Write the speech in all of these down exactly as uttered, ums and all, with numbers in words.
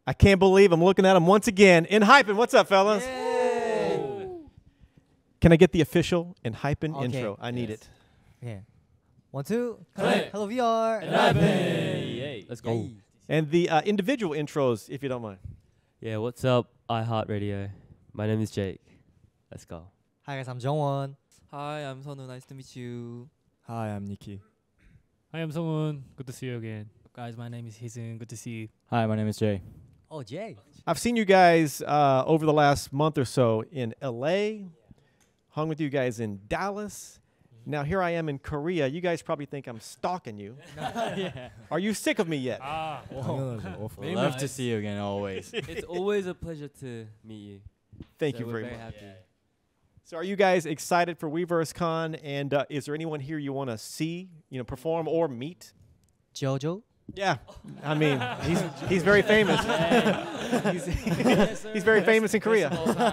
I can't believe I'm looking at him once again. ENHYPEN, what's up, fellas? Can I get the official ENHYPEN Okay. intro? I need Yes. it. Yeah. One, two. Hey. Hello, V R. ENHYPEN. Let's go. Yay. And the uh, individual intros, if you don't mind. Yeah, what's up, iHeartRadio? My name is Jake. Let's go. Hi guys, I'm Jongwon. Hi, I'm Sonu. Nice to meet you. Hi, I'm Nikki. Hi, I'm Sungwon. Good to see you again. Guys, my name is Hisun. Good to see you. Hi, my name is Jay. Oh, Jay. I've seen you guys uh, over the last month or so in L A, hung with you guys in Dallas. Now here I am in Korea. You guys probably think I'm stalking you. yeah. Are you sick of me yet? Ah, We love to see you again always. It's always a pleasure to meet you. Thank So you we're very very much. happy. So are you guys excited for WeverseCon? And uh, is there anyone here you want to see, you know, perform or meet? Jojo. Yeah, I mean, he's he's very famous. he's, he's very famous in Korea.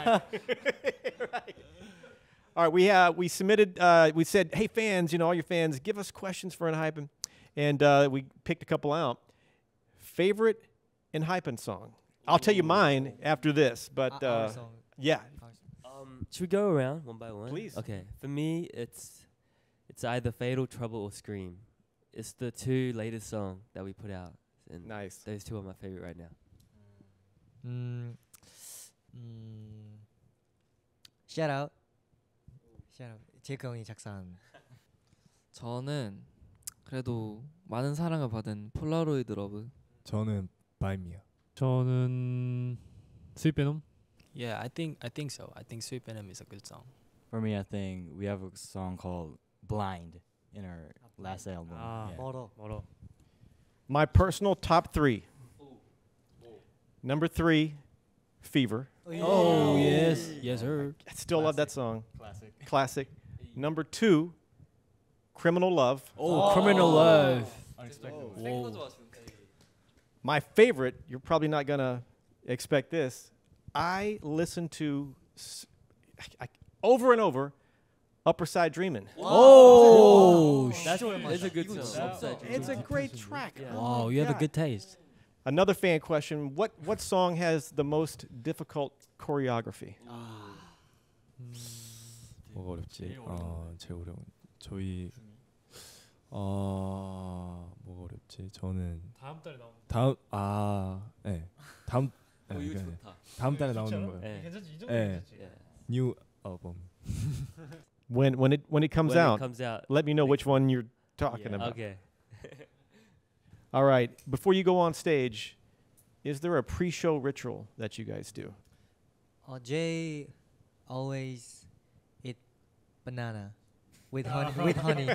Right. All right, we uh, we submitted. Uh, we said, hey fans, you know, all your fans, give us questions for ENHYPEN, and uh, we picked a couple out. Favorite ENHYPEN song? I'll tell you mine after this, but Uh, our uh, song. yeah, Um, should we go around one by one? Please. Okay. For me, it's it's either Fatal Trouble or Scream. It's the two latest song that we put out, and nice. those two are my favorite right now. 음, 음, shout out. shout out. 제이크 형이 작사한. 저는 그래도 많은 사랑을 받은 폴라로이드 러브. 저는 바이미야. 저는 스윗 베놈. Yeah, I think I think so. I think Sweet Venom is a good song. For me, I think we have a song called Blind in our last album. Ah. Yeah. 멀어. 멀어. My personal top three. Number three, Fever. Oh yes, yes sir. I still love that song. Classic. Classic. Number two, Criminal Love. Oh, Criminal Love. Unexpected. Whoa. My favorite, you're probably not going to expect this. I listen to s- I, I, over and over Upper Side Dreamin'. Oh, sh- That's it's a good song. Upside Down. It's a great track. Yeah. wow, Oh you have a God. good taste. Another fan question, what what song has the most difficult choreography? 뭐가 어렵지? 어, 제일 어려운 저희 어 뭐가 어렵지? 저는 다음 달에 나오는. 다음 아 네. 다음 네, 어, 이거 그러니까 좋다. 다음 달에 나오는 거예요. 네. 괜찮지? 이 네. 괜찮지? Yeah. New album. When when it when it comes When out, it comes out. let me know which one you're talking Yeah, about. Okay. All right. Before you go on stage, is there a pre-show ritual that you guys do? 어, Jay always eat banana with honey. with honey.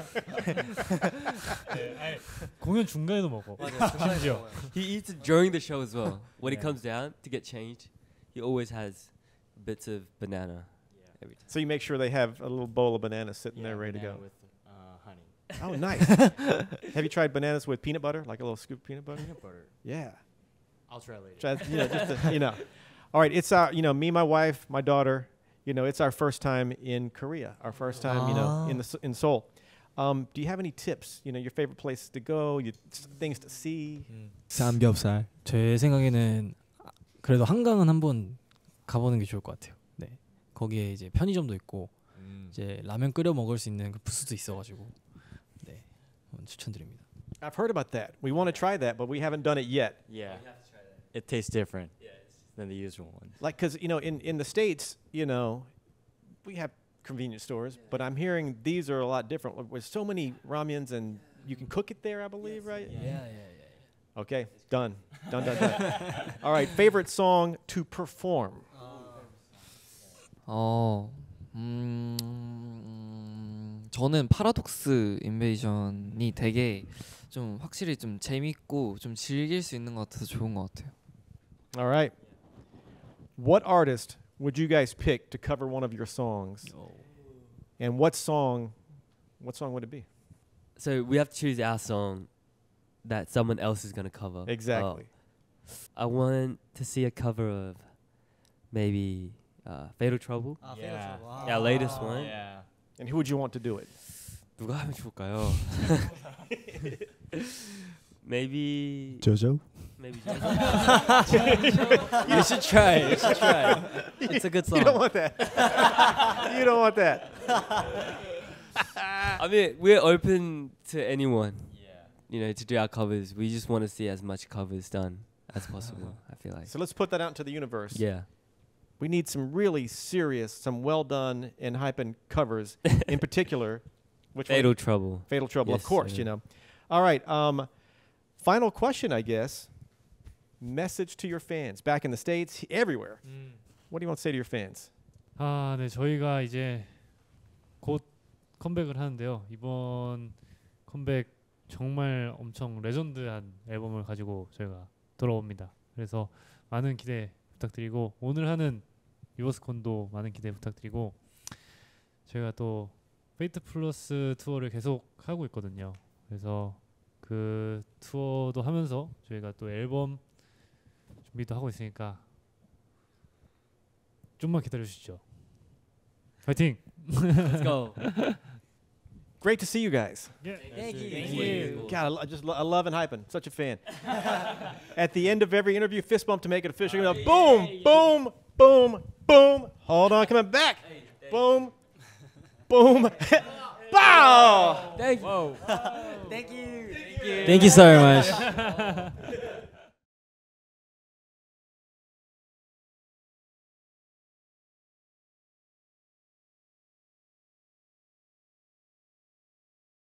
네, 아니, 공연 중간에도 먹어. 심지어. He eats it during the show as well. When he Yeah. comes down to get changed, he always has bits of banana every time. So you make sure they have a little bowl of bananas sitting Yeah, there ready to banana go. with uh, honey. Oh, nice. Have you tried bananas with peanut butter, like a little scoop of peanut butter? Peanut butter. Yeah. I'll try later. Try, you know, just to, you know. All right, it's our, you know, me, my wife, my daughter. You know, it's our first time in Korea. Our first time, you know, in the S- in Seoul. Um, do you have any tips? You know, your favorite places to go, you, s- things to see. 삼겹살. 제 생각에는 아, 그래도 한강은 한번 가보는 게 좋을 것 같아요. 네. 거기에 이제 편의점도 있고 음. 이제 라면 끓여 먹을 수 있는 그 부스도 있어가지고 네, 한번 추천드립니다. I've heard about that. We want to try that, but we haven't done it yet. Yeah. It tastes different than the usual ones. Like, cause you know, in in the States, you know, we have convenience stores, but I'm hearing these are a lot different. With so many ramyuns, and you can cook it there, I believe, right? Yeah, yeah, yeah. Okay, done, done, done, done. All right, favorite song to perform. 어, 음, 음, 저는 파라독스 인베이션이 되게 좀 확실히 좀 재밌고 좀 즐길 수 있는 것 같아서 좋은 것 같아요. All right. What artist would you guys pick to cover one of your songs? And what song? What song would it be? So we have to choose our song that someone else is gonna cover. Exactly. Uh, I want to see a cover of maybe uh, Fatal Trouble. 아, Yeah. Our latest one. Yeah. And who would you want to do it? 누가 하면 좋을까요? Maybe 조조? Maybe. You should try. You should try. It's a good You don't song. want that. You don't want that. I mean, we're open to anyone. You know, to do our covers. We just want to see as much covers done as possible. I feel like. So let's put that out into the universe. Yeah. We need some really serious, some well done and hyping covers in particular. Which one? Fatal Trouble. Fatal Trouble, of Yes, course, sir. you know. All right. Um, final question, I guess. Message to your fans back in the States, everywhere. What do you want to say to your fans? 아, 네, 저희가 이제 곧 컴백을 하는데요. 이번 컴백 정말 엄청 레전드한 앨범을 가지고 저희가 돌아옵니다. 그래서 많은 기대 부탁드리고 오늘 하는 유버스콘도 많은 기대 부탁드리고 저희가 또 페이트 플러스 투어를 계속 하고 있거든요. 그래서 그 투어도 하면서 저희가 또 앨범 준비도 하고 있으니까 좀만 기다려 주시죠. 파이팅! Let's go. Great to see you guys. Thank you. Thank you. God, I, lo- I just lo- I love and hyping. Such a fan. At the end of every interview, fist bump to make it official. You know, boom, boom, boom, boom. Hold on, coming back. Boom, boom, bow. Thank you. Thank you. Thank you so much.